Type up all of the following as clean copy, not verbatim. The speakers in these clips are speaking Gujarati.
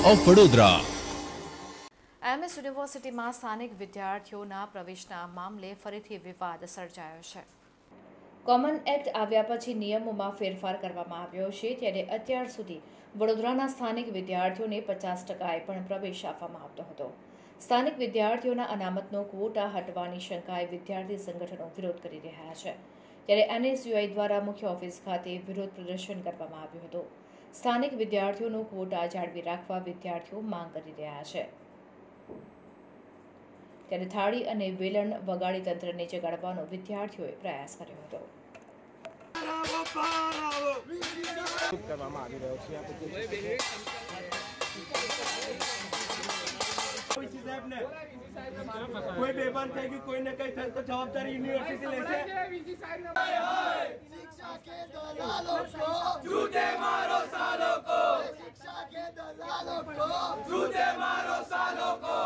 ઓફ વડોદરા। એમએસ યુનિવર્સિટીમાં સ્થાનિક વિદ્યાર્થીઓના પ્રવેશના મામલે ફરીથી વિવાદ સર્જાયો છે। કોમન એક્ટ આવ્યા પછી નિયમોમાં ફેરફાર કરવામાં આવ્યો છે, ત્યારે અત્યાર સુધી વડોદરાના સ્થાનિક વિદ્યાર્થીઓને 50% પણ પ્રવેશ આપવામાં આવતો હતો। સ્થાનિક વિદ્યાર્થીઓના અનામતનો ક્વોટા હટવાની શંકાએ વિદ્યાર્થી સંગઠનો વિરોધ કરી રહ્યા છે, ત્યારે એનએસયુઆઈ દ્વારા મુખ્ય ઓફિસ ખાતે વિરોધ પ્રદર્શન કરવામાં આવ્યું હતું। સ્થાનિક વિદ્યાર્થીઓનો ક્વોટા જાળવી રાખવા વિદ્યાર્થીઓ માંગ કરી રહ્યા છે, ત્યારે થાળી અને વેલણ વગાડી તંત્રને જગાડવાનો વિદ્યાર્થીઓએ પ્રયાસ કર્યો હતો। कोई बेबान थी कोई न कहीं तो जवाबदारी यूनिवर्सिटी लेसे। शिक्षा के दलालों को जूते मारो सालों को, शिक्षा के दलालों को जूते मारो सालों को।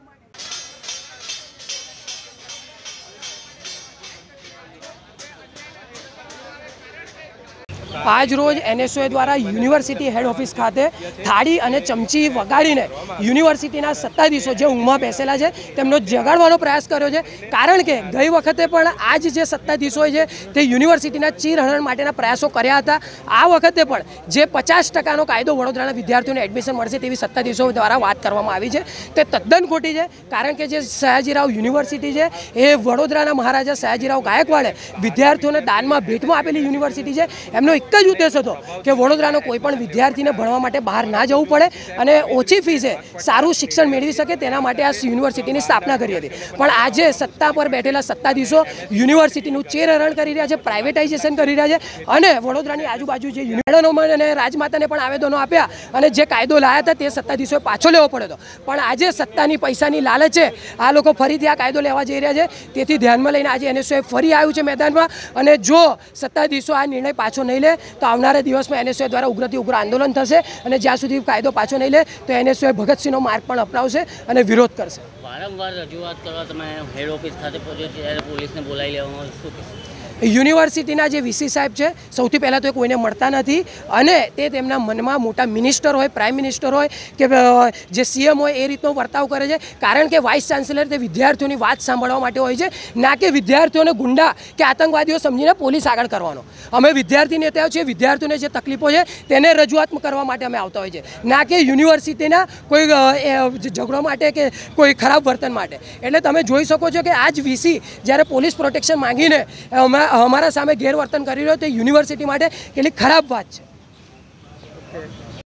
आज रोज एनएसयूआई द्वारा यूनिवर्सिटी हेड ऑफिस खाते थाળી અને ચમચી વગાડીને યુનિવર્સિટીના સત્તાધીશો જે ઊંઘમાં બેસેલા છે તેમનો જગાડવાનો પ્રયાસ કર્યો છે, કારણ કે ગઈ વખતે પણ આ જે સત્તાધીશો છે તે યુનિવર્સિટીના ચીરહરણ માટેના પ્રયાસો કર્યા હતા। આ વખતે પણ જે 50%નો કાયદો વડોદરાના વિદ્યાર્થીઓને એડમિશન મળશે તેવી સત્તાધીશો દ્વારા વાત કરવામાં આવી છે તે તદ્દન ખોટી છે, કારણ કે જે સયાજીરાવ યુનિવર્સિટી છે એ વડોદરાના મહારાજા સયાજીરાવ ગાયકવાડે વિદ્યાર્થીઓને દાનમાં ભેટમાં આપેલી યુનિવર્સિટી છે। એમનો એક જ ઉદ્દેશ હતો કે વડોદરાનો કોઈ પણ વિદ્યાર્થીને ભણવા માટે બહાર ના જવું પડે અને ઓછી ફીસે સારું શિક્ષણ મેળવી શકે તેના માટે આ યુનિવર્સિટીની સ્થાપના કરી હતી। પણ આજે સત્તા પર બેઠેલા સત્તાધીશો યુનિવર્સિટીનું ચેરહરણ કરી રહ્યા છે, પ્રાઇવેટાઇઝેશન કરી રહ્યા છે અને વડોદરાની આજુબાજુ જે યુનિવર્સિટીઓમાં અને રાજમાતાને પણ આવેદનો આપ્યા અને જે કાયદો લાવ્યા હતા તે સત્તાધીશોએ પાછો લેવો પડ્યો હતો। પણ આજે સત્તાની પૈસાની લાલચે આ લોકો ફરીથી આ કાયદો લેવા જઈ રહ્યા છે, તેથી ધ્યાનમાં લઈને આજે એનએસયુઆઈ ફરી આવ્યું છે મેદાનમાં અને જો સત્તાધીશો આ નિર્ણય પાછો નહીં લે તો આવનારા દિવસમાં એનએસયુઆઈ દ્વારા ઉગ્રથી ઉગ્ર આંદોલન થશે અને જ્યાં સુધી કાયદો પાછો નહીં લે તો એનએસયુઆઈ ભગતસિંહનો માર્ગ પણ અપનાવશે અને વિરોધ કરશે। વારંવાર રજૂઆત કરવા તમે હેડ ઓફિસ ખાતે પહોંચ્યો ત્યારે પોલીસને બોલાવી લેવામાં શું કહેશો? યુનિવર્સિટીના જે વીસી સાહેબ છે સૌથી પહેલાં તો કોઈને મળતા નથી અને તે તેમના મનમાં મોટા મિનિસ્ટર હોય, પ્રાઇમ મિનિસ્ટર હોય કે જે સીએમ હોય એ રીતનો વર્તાવ કરે છે, કારણ કે વાઇસ ચાન્સેલર તે વિદ્યાર્થીઓની વાત સાંભળવા માટે હોય છે, ના કે વિદ્યાર્થીઓને ગુંડા કે આતંકવાદીઓ સમજીને પોલીસ આગળ કરવાનો। અમે વિદ્યાર્થી નેતાઓ છીએ, વિદ્યાર્થીઓને જે તકલીફો છે તેને રજૂઆત કરવા માટે અમે આવતા હોય છે, ના કે યુનિવર્સિટીના કોઈ ઝઘડો માટે કે કોઈ ખરાબ વર્તન માટે। એટલે તમે જોઈ શકો છો કે આજ વીસી જ્યારે પોલીસ પ્રોટેક્શન માંગીને અમારા સામે ગેરવર્તન કરી રહ્યો તે યુનિવર્સિટી માટે કેટલી ખરાબ વાત છે।